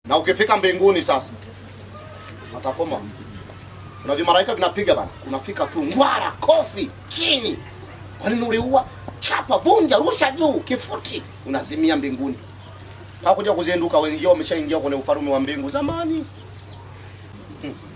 Na ukifika mbinguni sasa atakoma. Kuna vimalaika vinapiga bana. Unafika tu ngwara kofi chini. Kwa nini uliua? Chapa, vunja, rusha juu, kifuti, unazimia mbinguni. Hakuja kuzinduka wengine wameshaingia kwenye ufalme wa mbingu zamani.